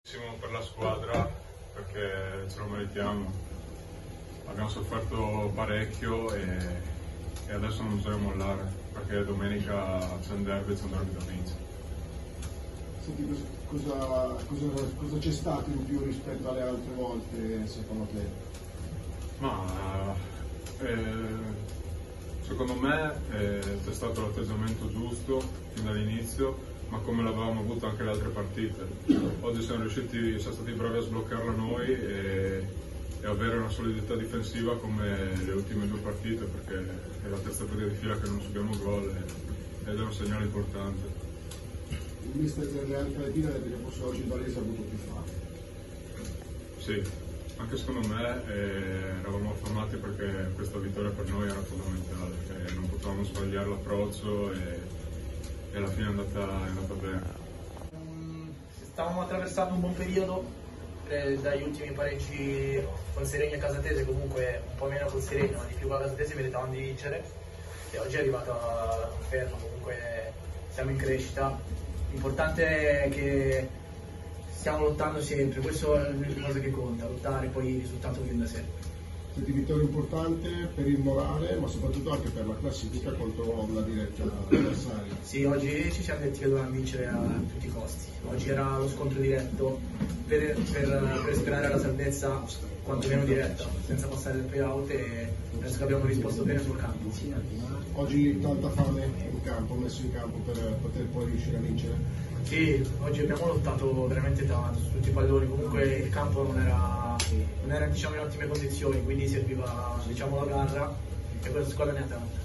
Per la squadra, perché ce lo meritiamo. Abbiamo sofferto parecchio e adesso non bisogna mollare, perché domenica c'è un derby da vincere. Senti, cosa c'è stato in più rispetto alle altre volte secondo te? Secondo me c'è stato l'atteggiamento giusto fin dall'inizio, ma come l'avevamo avuto anche le altre partite. Oggi siamo stati bravi a sbloccarla noi e avere una solidità difensiva come le ultime due partite, perché è la terza partita di fila che non subiamo gol ed è un segnale importante. Il mister del Real Fiorentina detto che forse oggi il Varese ha avuto più fame. Sì, anche secondo me eravamo affamati perché questa vittoria per noi era fondamentale, non potevamo sbagliare l'approccio e alla fine è andata bene. Stavamo attraversando un buon periodo, dagli ultimi pareggi con Seregno e Casatese, comunque un po' meno con Seregno ma di più con Casatese, meritavamo di vincere e oggi è arrivata la conferma, comunque siamo in crescita. L'importante è che stiamo lottando sempre, questo è l'unica cosa che conta, lottare, poi il risultato viene da sé. Senti, vittoria importante per il morale, ma soprattutto anche per la classifica contro una diretta avversaria. Sì, oggi ci siamo detti che dovevamo vincere a tutti i costi. Oggi era lo scontro diretto per sperare la salvezza quantomeno diretta, senza passare del play-out, e penso che abbiamo risposto bene sul campo. Oggi tanta fame in campo, messo in campo per poter poi riuscire a vincere? Sì, oggi abbiamo lottato veramente tanto su tutti i palloni, comunque il campo non era diciamo, in ottime condizioni, quindi serviva diciamo, la garra e questa squadra ne ha tanta.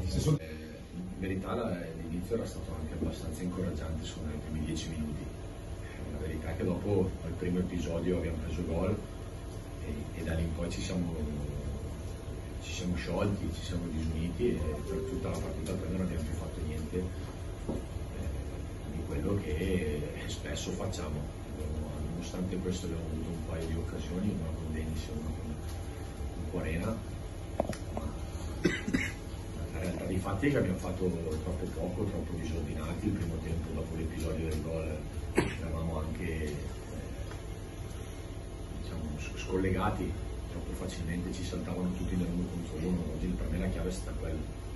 In verità l'inizio era stato anche abbastanza incoraggiante nei primi 10 minuti. La verità è che dopo il primo episodio abbiamo preso gol e da lì in poi ci siamo sciolti, ci siamo disuniti e per tutta la partita poi non abbiamo più fatto niente di quello che spesso facciamo. Nonostante questo abbiamo avuto un paio di occasioni, una con Denis e una con Corena, ma la realtà dei fatti è che abbiamo fatto troppo poco, troppo disordinati. Il primo tempo dopo l'episodio del gol eravamo anche diciamo, scollegati troppo facilmente, ci saltavano tutti nell'1 contro 1. Oggi per me la chiave è stata quella.